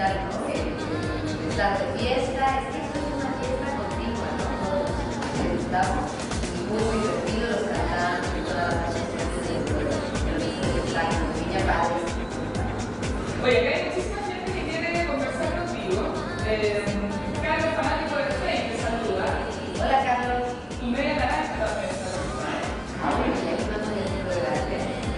tal, ¿no? Estar de fiesta, es que esto es una fiesta continua, ¿no? Todos estamos muy divertidos, los cantantes, todas las asociaciones de los espectáculos, Viña Padres. Oye, acá hay muchísima gente que quiere conversar contigo. Carlos, fanático de Fake, te saluda. Hola, Carlos. Y media naranja también saluda. Muy bien, mando un ejemplo de arte.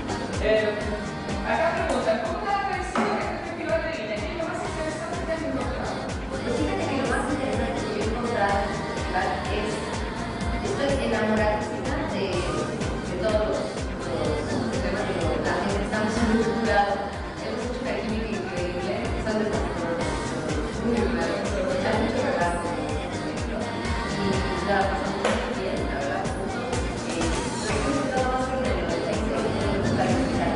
Acá preguntan, ¿cómo te ha parecido este festival de Viña? ¿Qué es lo más interesante que has encontrado? Pues fíjate que lo más interesante que yo he encontrado en el festival es, estoy enamoradísima de todos los temas que la gente estamos muy curados. Hemos hecho una química increíble, son de muy curados, hay mucho relajo, y la pasamos muy bien, la verdad. Creo que todo más que el 96 me gusta visitar.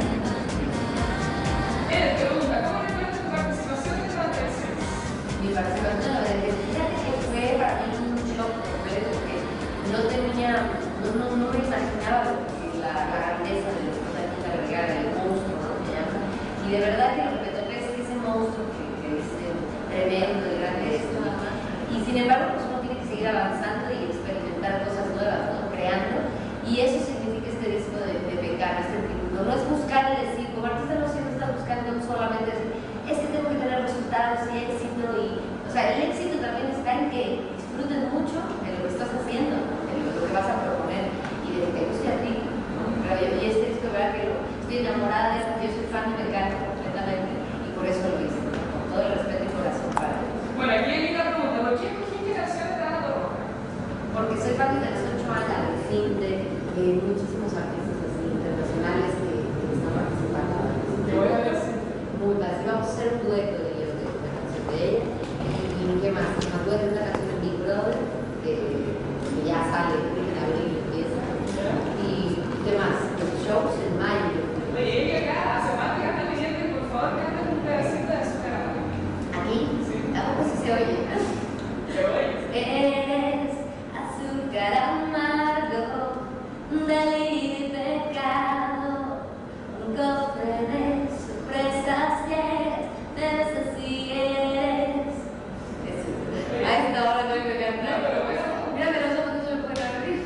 Pregunta, ¿cómo recuerdas tu participación en Fantasy? Mi participación en la fíjate que fue para mí un shock completo porque no me imaginaba la grandeza de lo que está en Vergara, el monstruo, ¿no? Que llaman. Y de verdad que lo que me tocó es ese monstruo que es tremendo y grande esto. Y sin embargo, pues uno tiene que seguir avanzando y experimentar cosas nuevas, ¿no? Creando. Y eso significa este disco de Pecar, este tributo. No es buscar el decir, como artista no siempre está buscando solamente decir, es que tengo que tener resultados y éxito. O sea, el éxito también está en que disfrutes mucho de lo que estás haciendo, de lo que vas a proponer y de lo que te guste a ti, ¿no? Pero y este disco, ¿verdad? Que estoy enamorada de eso, yo soy fan de Pecar completamente y por eso lo hice, ¿no? Con todo el respeto y corazón para él. Bueno, aquí hay una pregunta, ¿por qué escogiste canciones de Ana Torroja? Porque soy fan de Televisión Chuala, de Cinte, de muchísimos artistas así internacionales que están participando. Te voy a decir. Muchas, vamos a hacer un dueto de ellos, de la canción de ella. ¿Y qué más? Nos puede hacer una canción de Big Brother, que ya sale en abril, empieza. ¿Y qué más? Los shows en mayo. Oye, ella acá hace más que anda pidiendo que por favor canten un pedacito de su canal. ¿Aquí? Sí. ¿A poco sí se oye? ¿Se oye? Es azúcar amargo, delirio y pecado, un cofre de sorpresas que te desasieres. A esta hora no hay que cantar. Mira, pero los ojos no se me pueden abrir.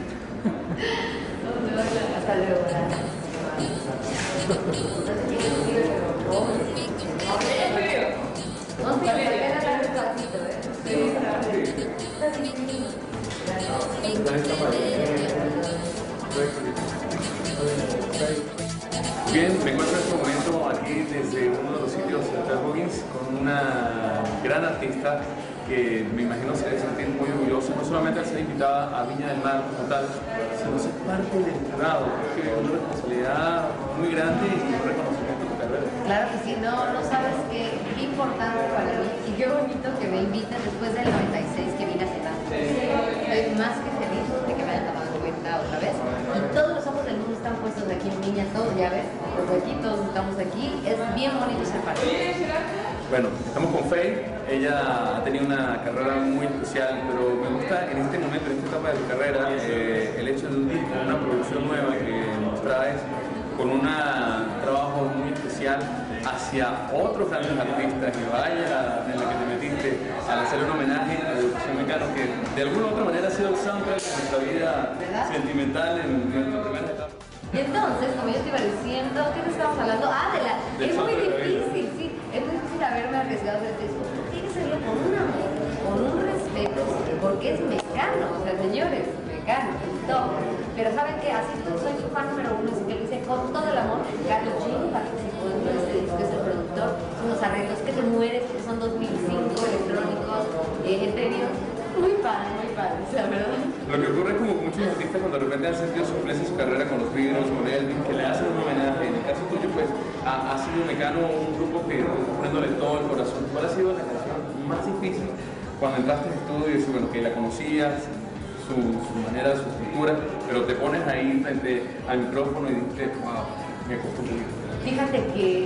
Hasta luego, gracias. No sé quién escribe, pero vos. No sé, porque era largo el pasito, ¿eh? Sí, está divino. Bien, me encuentro en este momento aquí desde uno de los sitios de Hotel Robbins con una gran artista que me imagino se debe sentir muy orgullosa, no solamente al ser invitada a Viña del Mar como tal, sino ser parte del jurado. Creo que es una responsabilidad muy grande y un reconocimiento por carrera. Claro que sí, no sabes qué importante para mí y qué bonito que me inviten después del 96 que vine hace tanto. Estoy más que feliz de que me hayan tomado en cuenta otra vez y todos los ojos del mundo están puestos aquí en Viña, todos ya ves, desde aquí todos estamos aquí, es bien bonito ser parte. Bueno, estamos con Faye, ella ha tenido una carrera muy especial, pero me gusta en este momento, en esta etapa de su carrera, el hecho de un disco, una producción nueva que nos traes con un trabajo muy especial hacia otros grandes artistas y vaya en la que te metiste al hacer un homenaje a la educación mecano que de alguna u otra manera ha sido el soundtrack de nuestra vida sentimental en nuestra primera etapa. Y entonces, como yo te iba diciendo, ¿qué te estamos hablando? Es muy difícil, sí, es muy difícil haberme arriesgado a este disco. Tiene que serlo con un amor, con un respeto, porque es mecano, o sea, señores, mecano, todo. Pero ¿saben qué? Así soy su fan número uno, así que lo hice con todo el amor. Carlos G participó en este disco, que es el productor, son unos arreglos que te mueres, que son 2005, electrónicos, etéreos. Muy padre, la verdad. Lo que ocurre es como con muchos artistas cuando de repente han sentido sorpresa en su carrera con los Beatles, con Elvis, que le hacen un homenaje. En el caso tuyo, pues, ha sido Mecano un grupo que poniéndole todo el corazón. ¿Cuál ha sido la canción más difícil cuando entraste al estudio y dices, bueno, que la conocías, su manera, su cultura, pero te pones ahí frente al micrófono y dices, wow, me costó mucho? Fíjate que,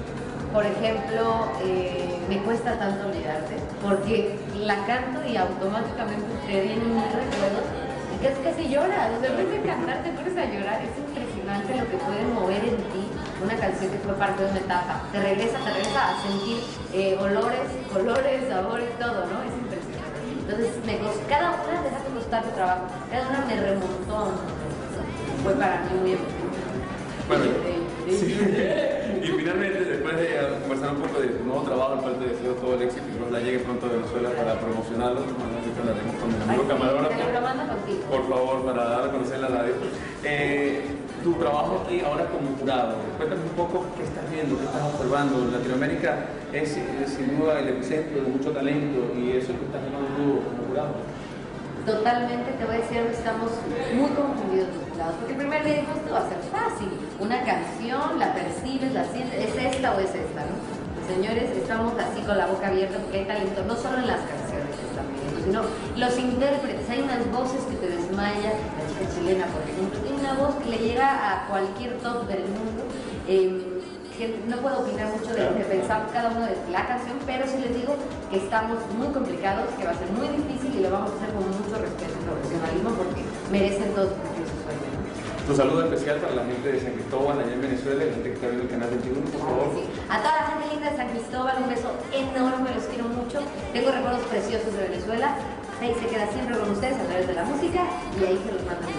por ejemplo, me cuesta tanto olvidarte, porque la canto y automáticamente te vienen mis recuerdos, y que es que si lloras, o sea, en vez de cantar te pones a llorar, es impresionante lo que puede mover en ti una canción que fue parte de una etapa. Te regresa a sentir olores, colores, sabores, todo, ¿no? Es impresionante. Entonces, cada una, deja de costar tu trabajo, cada una me remontó. Fue para mí muy emocionante. Bueno, sí. Y finalmente, después de conversar un poco de tu nuevo trabajo, el cual te deseo todo el éxito y que ojalá llegue pronto a Venezuela para promocionarlo, hablaremos con mi amigo camarógrafo, por favor, para dar a conocer la radio. Tu trabajo aquí ahora como jurado, cuéntame un poco qué estás viendo, qué estás observando. Latinoamérica es sin duda el epicentro de mucho talento y eso es lo que estás viendo tú como jurado. Totalmente, te voy a decir, estamos muy confundidos los jurados, porque el primer día dijimos, esto va a ser fácil, una canción, la percibes, la sientes, ¿es esta o es esta, no? Señores, estamos así con la boca abierta porque hay talento, no solo en las canciones que están viendo, sino los intérpretes, hay unas voces que te desmaya, la chica chilena, por ejemplo, tiene una voz que le llega a cualquier top del mundo, que no puedo opinar mucho de lo que pensamos cada uno de la canción, pero sí les digo que estamos muy complicados, que va a ser muy difícil y lo vamos a hacer con mucho respeto y profesionalismo porque merecen todos cumplir su sueño. Tu saludo especial para la gente de San Cristóbal, allá en Venezuela, la gente que está viendo el canal 21, por favor. Sí. A toda la gente linda de San Cristóbal, un beso enorme, los quiero mucho. Tengo recuerdos preciosos de Venezuela. Ahí se queda siempre con ustedes a través de la música y ahí se los mandan.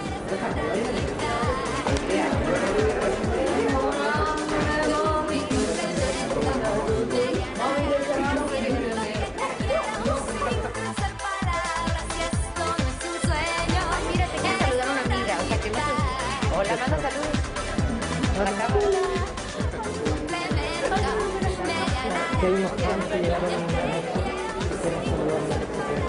Hola, manda saludos. Hola, cámara. Que hay unos fans que llegaron a una noche que quieren saludarme.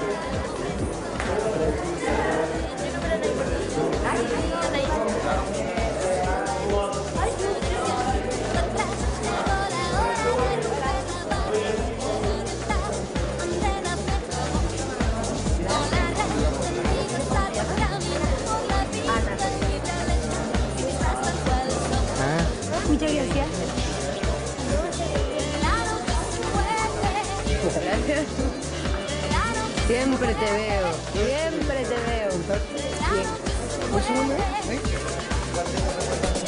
Muchas gracias. Gracias. Siempre te veo. Siempre te veo. Bien. ¿Un segundo?